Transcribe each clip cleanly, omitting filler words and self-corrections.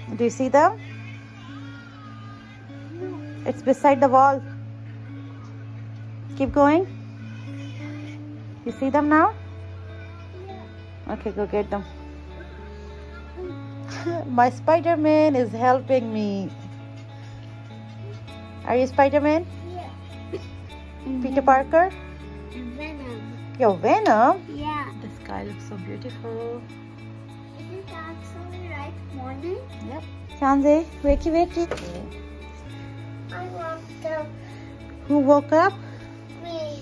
Do you see them? It's beside the wall. Keep going. You see them now? Okay, go get them. My Spider-Man is helping me. Are you Spider-Man? Yeah. Peter Parker? Venom. You're Venom? Yeah. The sky looks so beautiful. Is it actually right morning? Yep. Shanze, wakey, wakey. I woke up. Who woke up? Me.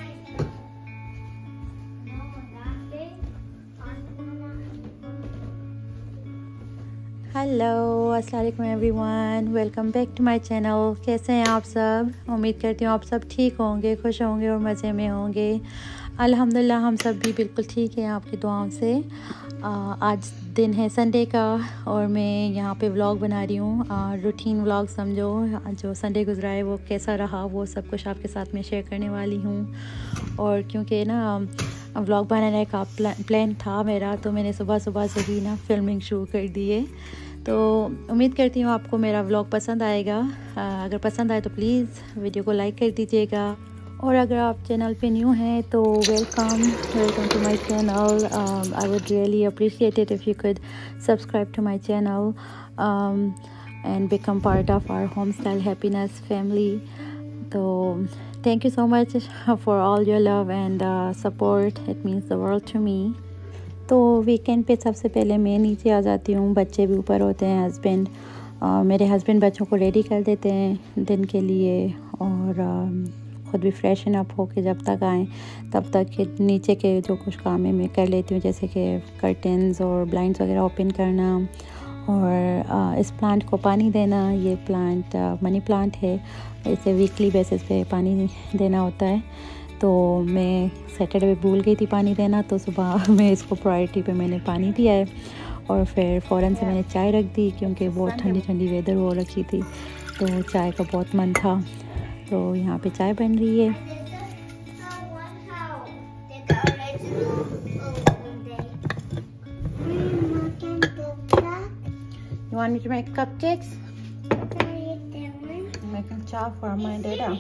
Hello अस्सलाम वालेकुम everyone, welcome back to my channel. कैसे हैं आप सब? उम्मीद करती हूँ आप सब ठीक होंगे, खुश होंगे और मज़े में होंगे। अल्हम्दुलिल्लाह हम सब भी बिल्कुल ठीक हैं आपकी दुआओं से। आज दिन है संडे का और मैं यहाँ पे व्लॉग बना रही हूँ। रूटीन व्लॉग समझो, जो संडे गुजरा है वो कैसा रहा वो सब कुछ आपके साथ में शेयर करने वाली हूँ। और क्योंकि ना व्लॉग बनाने का प्लान था मेरा, तो मैंने सुबह सुबह से ही ना फिल्मिंग शुरू कर दी है। तो उम्मीद करती हूँ आपको मेरा व्लॉग पसंद आएगा। अगर पसंद आए तो प्लीज़ वीडियो को लाइक कर दीजिएगा। और अगर आप चैनल पे न्यू हैं तो welcome to my channel. I would really appreciate it if you could subscribe to my channel and become part of our home style happiness family. तो thank you so much for all your love and support, it means the world to me. तो weekend पे सबसे पहले मैं नीचे आ जाती हूँ, बच्चे भी ऊपर होते हैं। हस्बैंड मेरे हस्बैंड बच्चों को रेडी कर देते हैं दिन के लिए और ख़ुद भी फ्रेशन अप होके जब तक आएँ तब तक के नीचे के जो कुछ काम है मैं कर लेती हूँ, जैसे कि कर्टन्स और ब्लाइंड्स वगैरह ओपन करना और इस प्लांट को पानी देना। ये प्लांट मनी प्लांट है, इसे वीकली बेसिस पे पानी देना होता है। तो मैं सैटरडे में भूल गई थी पानी देना, तो सुबह में इसको प्रायोरिटी पे मैंने पानी दिया है और फिर फ़ौरन से मैंने चाय रख दी क्योंकि बहुत ठंडी ठंडी वेदर हो रखी थी, तो चाय का बहुत मन था। तो यहाँ पे चाय बन रही है। You want me to make cupcakes? I'm making chow for my dada.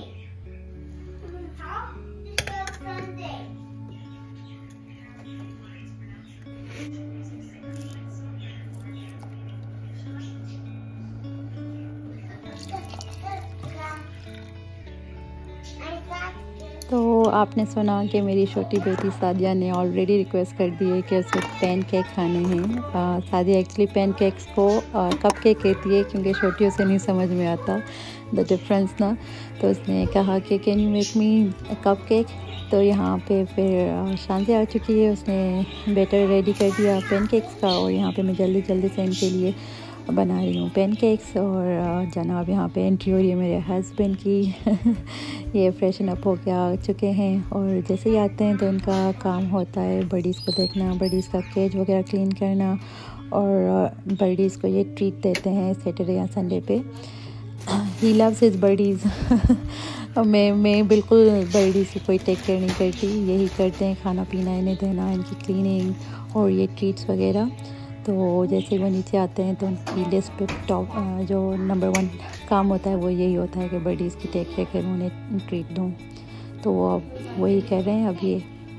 तो आपने सुना कि मेरी छोटी बेटी सादिया ने ऑलरेडी रिक्वेस्ट कर दी है कि उसे पैन केक खाने हैं। सादिया एक्चुअली पैन केक्स को कप केक कहती है क्योंकि छोटियों से नहीं समझ में आता द डिफरेंस ना। तो उसने कहा कि can you make me cupcake. तो यहाँ पे फिर शांति आ चुकी है, उसने बैटर रेडी कर दिया पैन केक्स का और यहाँ पे मैं जल्दी जल्दी से इनके लिए बना रही हूँ पैन केक्स। और जनाब यहाँ पे एंट्री हो रही है मेरे हस्बैंड की। ये फ्रेशन अप होके आ चुके हैं और जैसे ही आते हैं तो इनका काम होता है बर्डीज़ को देखना, बर्डीज़ का केज वगैरह क्लीन करना और बर्डीज़ को ये ट्रीट देते हैं सैटरडे या संडे पे। He loves his birdies. मैं बिल्कुल बर्डीज़ की कोई टेक केयर नहीं करती, यही करते हैं, खाना पीना इन्हें देना, इनकी क्लीनिंग और ये ट्रीट्स वगैरह। तो जैसे वो नीचे आते हैं तो उनकी लिस्ट पे टॉप जो नंबर 1 काम होता है वो यही होता है कि बर्डीज़ की टेक केयर करूँ, उन्हें ट्रीट दूँ। तो वो अब वही कर रहे हैं अब ये।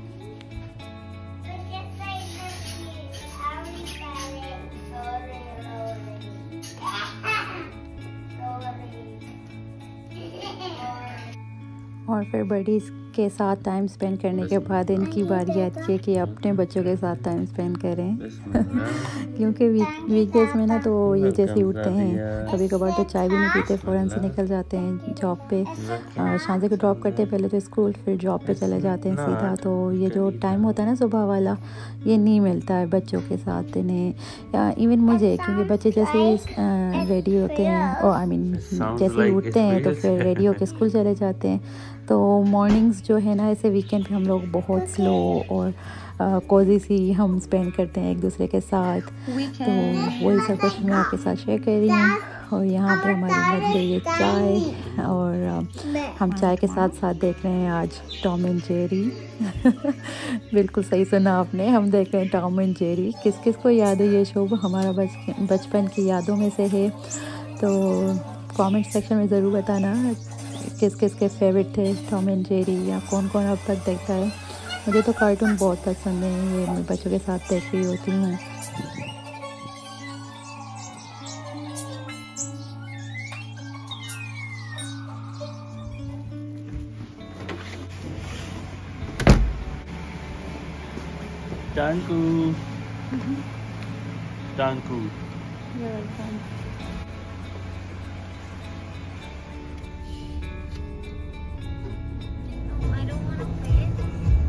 और फिर बर्डीज़ के साथ टाइम स्पेंड करने के बाद इनकी बारी आती है कि अपने बच्चों के साथ टाइम स्पेंड करें। क्योंकि वीकडेज में ना तो ये जैसे उठते हैं कभी कभार तो चाय भी नहीं पीते, फ़ौरन से निकल जाते हैं जॉब पे। शांति को ड्रॉप करते हैं पहले तो स्कूल, फिर जॉब पे चले जाते हैं सीधा। तो ये जो टाइम होता है ना सुबह वाला, ये नहीं मिलता है बच्चों के साथ इन्हें, या इवन मुझे, क्योंकि बच्चे जैसे ही रेडी होते हैं और आई मीन जैसे ही उठते हैं तो फिर रेडी होकर स्कूल चले जाते हैं। तो मॉर्निंग्स जो है ना ऐसे वीकेंड पे हम लोग बहुत स्लो और कोजी सी हम स्पेंड करते हैं एक दूसरे के साथ। तो वही सब कुछ मैं आपके साथ शेयर कर रही हूँ। और यहाँ पे हमारी बन गई है चाय, और हम चाय के साथ साथ देख रहे हैं आज टॉम एंड जेरी। बिल्कुल सही सुना आपने, हम देख रहे हैं टॉम एंड जेरी। किस किस को याद है ये शो? हमारा बचपन की यादों में से है। तो कमेंट सेक्शन में ज़रूर बताना किस किस के फेवरेट थे टॉम एंड जेरी, या कौन कौन अब तक देखता है। मुझे तो कार्टून बहुत पसंद है, ये मैं बच्चों के साथ देख रही होती हूँ। Danku. Danku. You're welcome. I don't want to play it.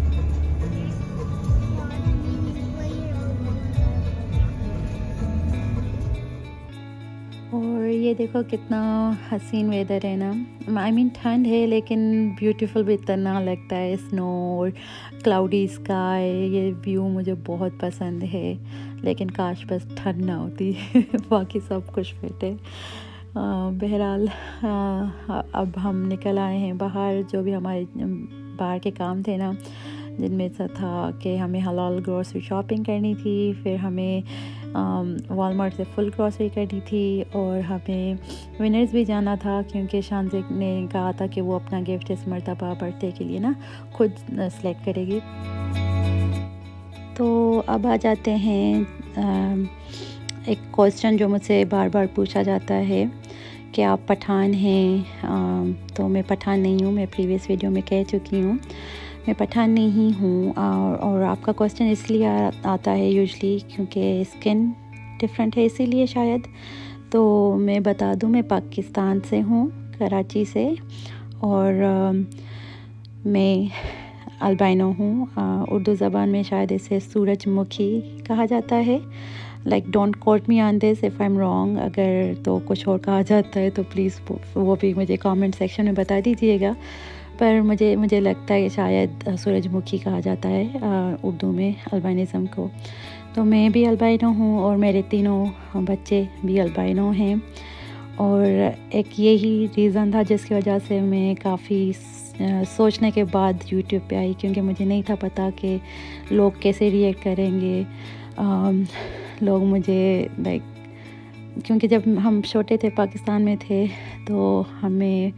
और ये देखो कितना हसीन वेदर है ना। आई मीन ठंड है लेकिन ब्यूटीफुल भी इतना लगता है। स्नो और क्लाउडी स्काई, ये व्यू मुझे बहुत पसंद है। लेकिन काश बस ठंड ना होती। बाकी सब कुछ फिट है। बहरहाल अब हम निकल आए हैं बाहर। जो भी हमारे बाहर के काम थे ना, जिनमें से था कि हमें हलाल ग्रोसरी शॉपिंग करनी थी, फिर हमें वॉलमार्ट से फुल ग्रोसरी करनी थी, और हमें विनर्स भी जाना था क्योंकि शानज़िक ने कहा था कि वो अपना गिफ्ट इस मरतबा बर्थडे के लिए ना खुद सेलेक्ट करेगी। तो अब आ जाते हैं एक क्वेश्चन जो मुझसे बार बार पूछा जाता है कि आप पठान हैं। तो मैं पठान नहीं हूँ, मैं प्रीवियस वीडियो में कह चुकी हूँ मैं पठान नहीं हूँ। और आपका क्वेश्चन इसलिए आता है यूजली क्योंकि स्किन डिफरेंट है, इसीलिए शायद। तो मैं बता दूँ, मैं पाकिस्तान से हूँ, कराची से, और मैं अल्बाइनो हूँ। उर्दू ज़बान में शायद इसे सूरजमुखी कहा जाता है। Like don't quote me on this if I am wrong. अगर तो कुछ और कहा जाता है तो प्लीज़ वो भी मुझे कमेंट सेक्शन में बता दीजिएगा। पर मुझे लगता है शायद सूरजमुखी कहा जाता है उर्दू में अल्बाइनिज़म को। तो मैं भी अल्बाइनो हूँ और मेरे तीनों बच्चे भी अल्बाइनो हैं। और एक यही रीज़न था जिसकी वजह से मैं काफ़ी सोचने के बाद यूट्यूब पे आई, क्योंकि मुझे नहीं था पता कि लोग कैसे रिएक्ट करेंगे। लोग मुझे लाइक, क्योंकि जब हम छोटे थे पाकिस्तान में थे तो हमें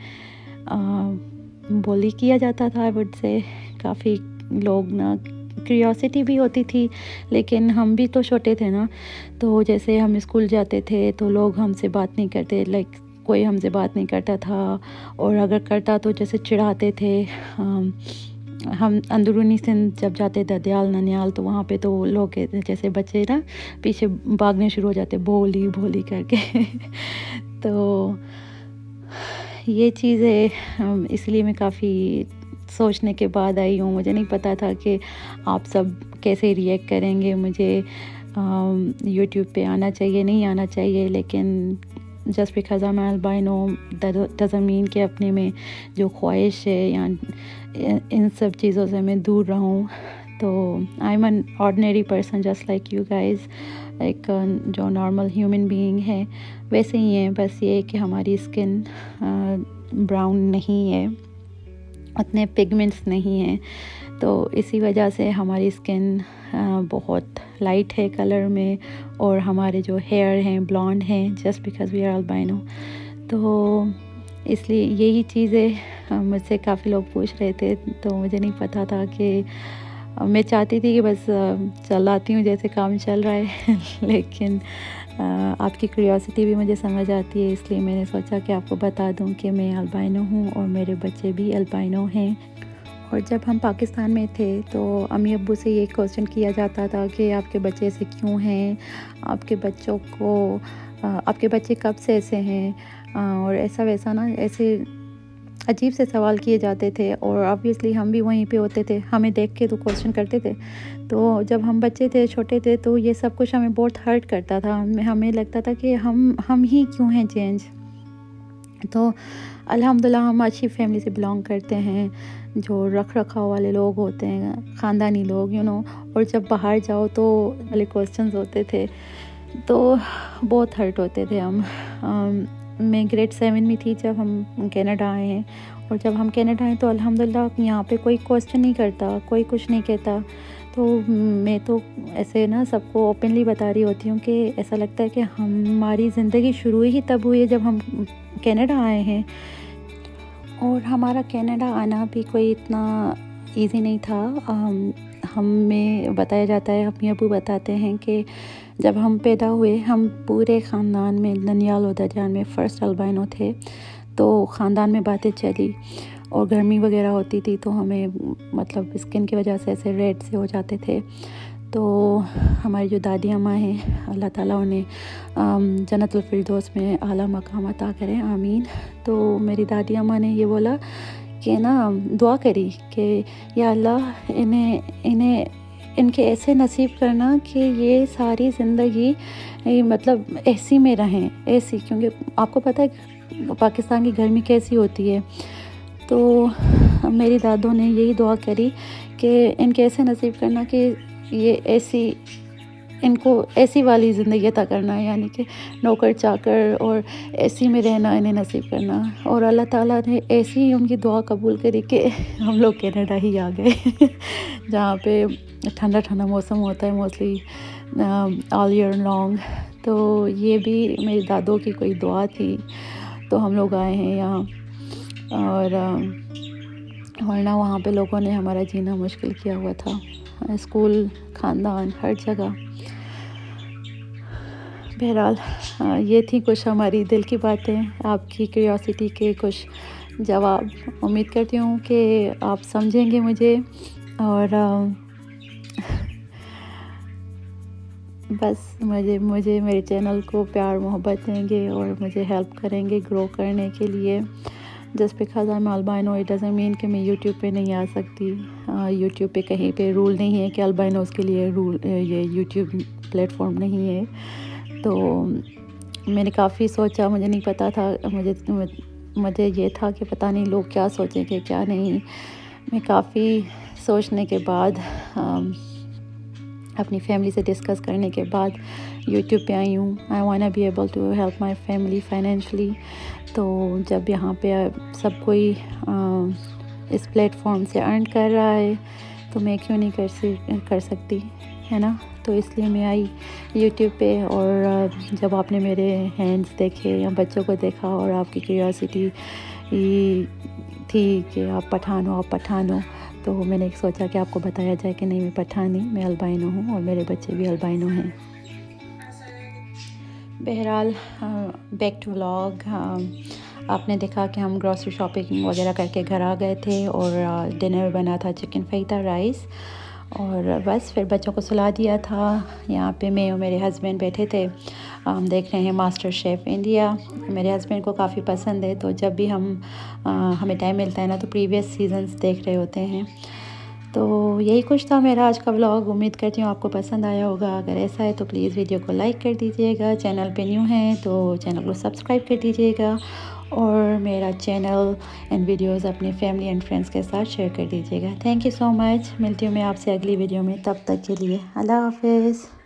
बोली किया जाता था। आई वुड से काफ़ी लोग ना, क्यूरियोसिटी भी होती थी, लेकिन हम भी तो छोटे थे ना। तो जैसे हम स्कूल जाते थे तो लोग हमसे बात नहीं करते, लाइक कोई हमसे बात नहीं करता था, और अगर करता तो जैसे चिढ़ाते थे। हम अंदरूनी सिंध जब जाते ददयाल ननियाल, तो वहाँ पे तो लोग जैसे बच्चे ना पीछे भागने शुरू हो जाते भोली भोली करके। तो ये चीज़ें इसलिए मैं काफ़ी सोचने के बाद आई हूँ। मुझे नहीं पता था कि आप सब कैसे रिएक्ट करेंगे, मुझे यूट्यूब पे आना चाहिए नहीं आना चाहिए। लेकिन just because I am albino doesn't mean कि अपने में जो ख्वाहिश है या इन सब चीज़ों से मैं दूर रहूँ। तो I am an ordinary person just like you guys. एक जो नॉर्मल ह्यूमन बीइंग है वैसे ही है, बस ये कि हमारी स्किन ब्राउन नहीं है, उतने पिगमेंट्स नहीं हैं। तो इसी वजह से हमारी स्किन बहुत लाइट है कलर में, और हमारे जो हेयर हैं ब्लॉन्ड हैं, just because we are albino. तो इसलिए यही चीज़ें मुझसे काफ़ी लोग पूछ रहे थे। तो मुझे नहीं पता था कि मैं चाहती थी कि बस चलाती हूँ जैसे काम चल रहा है। लेकिन आपकी क्यूरियोसिटी भी मुझे समझ आती है, इसलिए मैंने सोचा कि आपको बता दूं कि मैं अल्बाइनो हूँ और मेरे बच्चे भी अल्बाइनो हैं। और जब हम पाकिस्तान में थे तो अम्मी अब्बू से ये क्वेश्चन किया जाता था कि आपके बच्चे ऐसे क्यों हैं, आपके बच्चे कब से ऐसे हैं, और ऐसा वैसा ना, ऐसे अजीब से सवाल किए जाते थे। और ऑब्वियसली हम भी वहीं पे होते थे, हमें देख के तो क्वेश्चन करते थे। तो जब हम बच्चे थे, छोटे थे, तो ये सब कुछ हमें बहुत हर्ट करता था। हमें लगता था कि हम ही क्यों हैं चेंज। तो अल्हम्दुलिल्लाह हम अच्छी फैमिली से बिलोंग करते हैं, जो रख रखाव वाले लोग होते हैं, ख़ानदानी लोग, और जब बाहर जाओ तो वाले क्वेश्चंस होते थे। तो बहुत हर्ट होते थे हम। मैं ग्रेड 7 में थी जब हम कनाडा आए हैं, और जब हम कनाडा आए तो अल्हम्दुलिल्लाह यहाँ पे कोई क्वेश्चन नहीं करता, कोई कुछ नहीं कहता। तो मैं तो ऐसे ना सबको ओपनली बता रही होती हूँ कि ऐसा लगता है कि हमारी ज़िंदगी शुरू ही तब हुई है जब हम कनाडा आए हैं। और हमारा कनाडा आना भी कोई इतना इजी नहीं था। हमें बताया जाता है, अपने अबू बताते हैं कि जब हम पैदा हुए, हम पूरे ख़ानदान में ननियाल और दरजान में फ़र्स्ट अल्बाइनो थे। तो ख़ानदान में बातें चली, और गर्मी वगैरह होती थी तो हमें मतलब स्किन की वजह से ऐसे रेड से हो जाते थे। तो हमारी जो दादी अम्मा हैं, अल्लाह ताला उन्हें जन्नतुल फिरदौस में आला मकाम अता करें, आमीन। तो मेरी दादी अम्मा ने ये बोला कि ना दुआ करी कि या अल्लाह इनके ऐसे नसीब करना कि ये सारी ज़िंदगी मतलब ऐसी में रहें, ऐसी, क्योंकि आपको पता है पाकिस्तान की गर्मी कैसी होती है। तो मेरी दादों ने यही दुआ करी कि इनके ऐसे नसीब करना कि ये ऐसी, इनको ऐसी वाली ज़िंदगी अता करना, यानी कि नौकर चाकर और ऐसी में रहना इन्हें नसीब करना। और अल्लाह ताला ने ऐसी ही उनकी दुआ कबूल करी कि हम लोग कनाडा ही आ गए जहाँ पे ठंडा ठंडा मौसम होता है मोस्टली ऑल ईयर लॉन्ग। तो ये भी मेरी दादों की कोई दुआ थी, तो हम लोग आए हैं यहाँ। और वरना वहाँ पे लोगों ने हमारा जीना मुश्किल किया हुआ था, स्कूल, ख़ानदान, हर जगह। बहरहाल ये थी कुछ हमारी दिल की बातें, आपकी क्यूरियोसिटी के कुछ जवाब। उम्मीद करती हूँ कि आप समझेंगे मुझे, और बस मुझे मेरे चैनल को प्यार मोहब्बत देंगे और मुझे हेल्प करेंगे ग्रो करने के लिए। Just because I am albino it doesn't mean कि मैं यूट्यूब पे नहीं आ सकती। यूट्यूब पे कहीं पे रूल नहीं है कि अल्बाइनोज़ के लिए ये यूट्यूब प्लेटफॉर्म नहीं है। तो मैंने काफ़ी सोचा, मुझे नहीं पता था, मुझे ये था कि पता नहीं लोग क्या सोचेंगे क्या नहीं। मैं काफ़ी सोचने के बाद, अपनी फैमिली से डिस्कस करने के बाद यूट्यूब पे आई हूँ। I want be able to help my family financially. तो जब यहाँ पे सब कोई इस प्लेटफॉर्म से अर्न कर रहा है तो मैं क्यों नहीं कर सकती, है ना। तो इसलिए मैं आई यूट्यूब पे। और जब आपने मेरे हैंड्स देखे या बच्चों को देखा और आपकी क्यूरियोसिटी थी कि आप पठान हो, तो मैंने सोचा कि आपको बताया जाए कि नहीं, मैं पठान नहीं, मैं अल्बाइनो हूँ और मेरे बच्चे भी अल्बाइनो हैं। बहरहाल बैक टू व्लॉग। आपने देखा कि हम ग्रॉसरी शॉपिंग वगैरह करके घर आ गए थे, और डिनर में बना था चिकन फैता राइस, और बस फिर बच्चों को सुला दिया था। यहाँ पे मैं और मेरे हस्बैंड बैठे थे, हम देख रहे हैं मास्टर शेफ़ इंडिया। मेरे हस्बैंड को काफ़ी पसंद है, तो जब भी हमें टाइम मिलता है ना तो प्रीवियस सीजन्स देख रहे होते हैं। तो यही कुछ था मेरा आज का व्लॉग। उम्मीद करती हूँ आपको पसंद आया होगा। अगर ऐसा है तो प्लीज़ वीडियो को लाइक कर दीजिएगा, चैनल पे न्यू हैं तो चैनल को सब्सक्राइब कर दीजिएगा, और मेरा चैनल एंड वीडियोस अपने फैमिली एंड फ्रेंड्स के साथ शेयर कर दीजिएगा। Thank you so much. मिलती हूँ मैं आपसे अगली वीडियो में, तब तक के लिए अल्लाह हाफ़िज़।